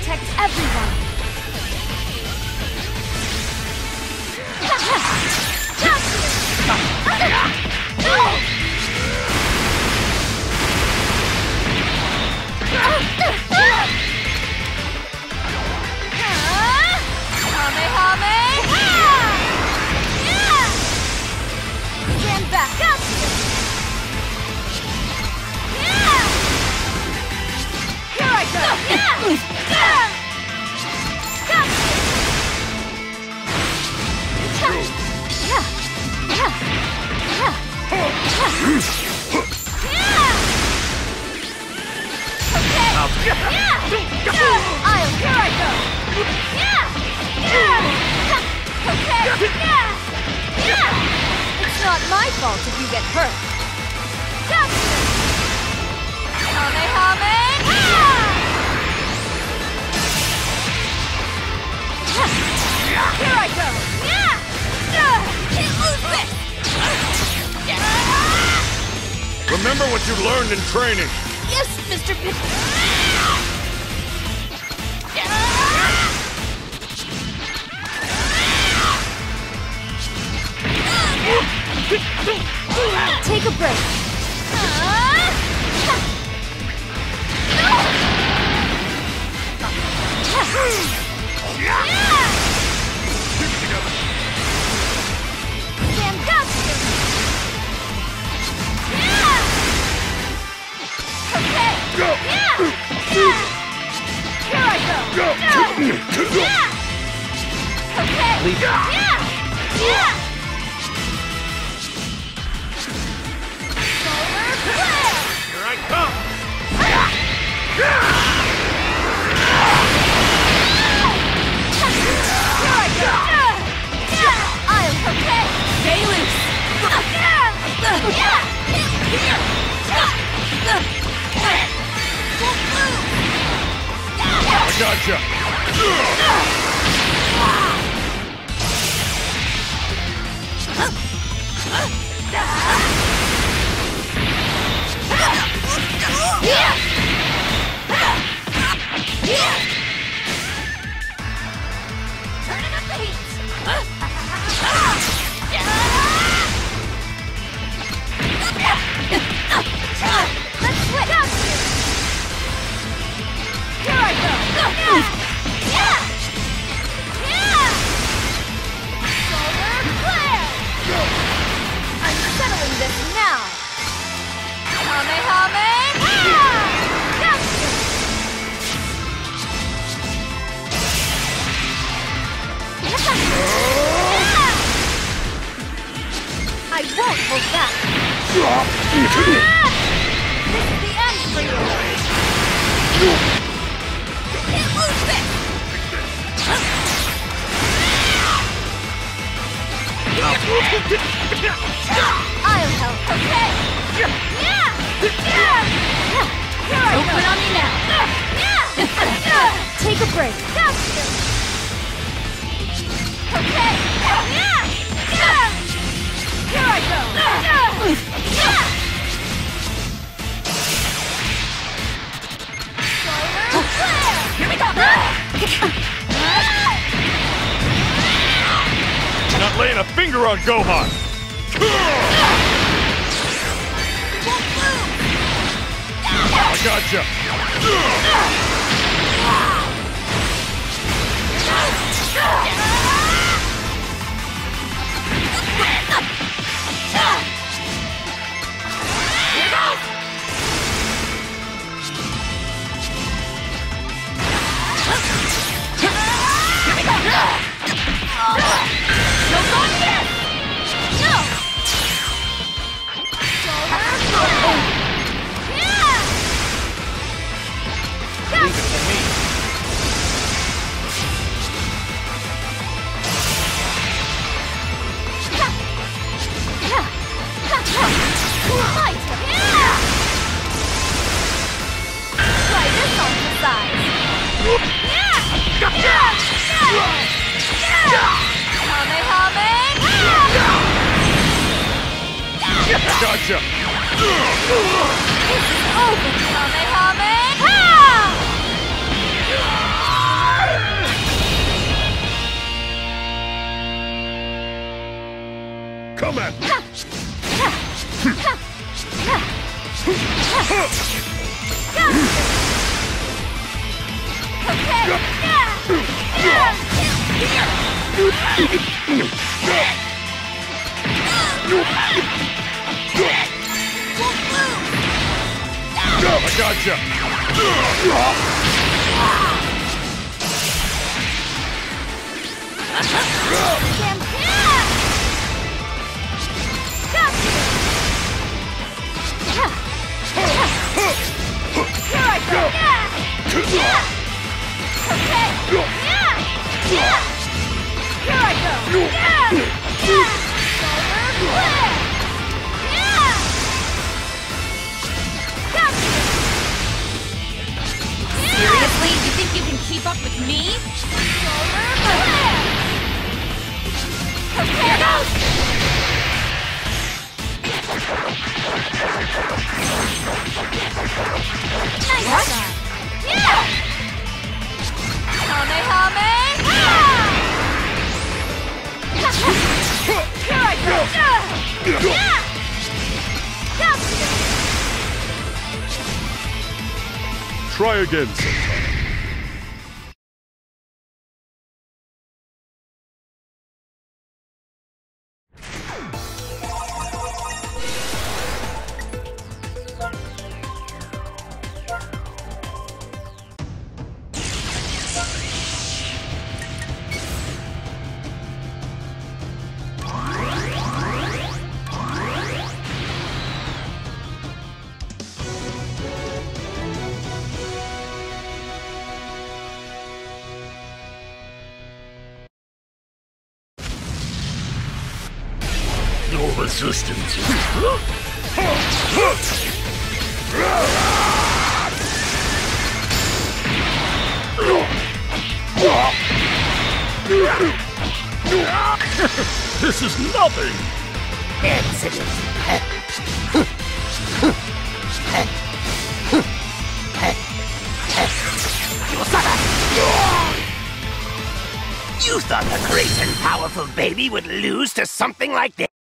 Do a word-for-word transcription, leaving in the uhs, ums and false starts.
protect everyone. Stand back. Got you. Here I go. Got you. I'll, here I go! Okay! It's not my fault if you get hurt. Kamehame! Here I go! Can't lose this! Remember what you learned in training. Yes, Mister P- Take a break. Sam got you. Okay. Go. Yeah. Here I go. Go. Yeah. Okay. Leave. Yeah. Yeah. Here I come! Here I go! I'm okay! Stay loose! I gotcha! Turning up the heat! Let's switch! Here I go! Solar flare! I'm settling this now! Kamehame! I won't hold back! This is the end for you! Can't lose this! I'll help, okay? Yeah! Yeah! Here I go! Open on me now! Yeah! Take a break! Got you! Okay! Yeah! Yeah! Here I go! Yeah! Solar flare! Here we go! Not laying a finger on Gohan! I gotcha! Gotcha! This is over, Kamehame! Come at me! I gotcha! Seriously? You think you can keep up with me? Nice shot. Yeah! Kamehame! Here I go! Yeah! Try again sometime. No resistance. This is nothing. Excellent. You thought the great and powerful baby would lose to something like this?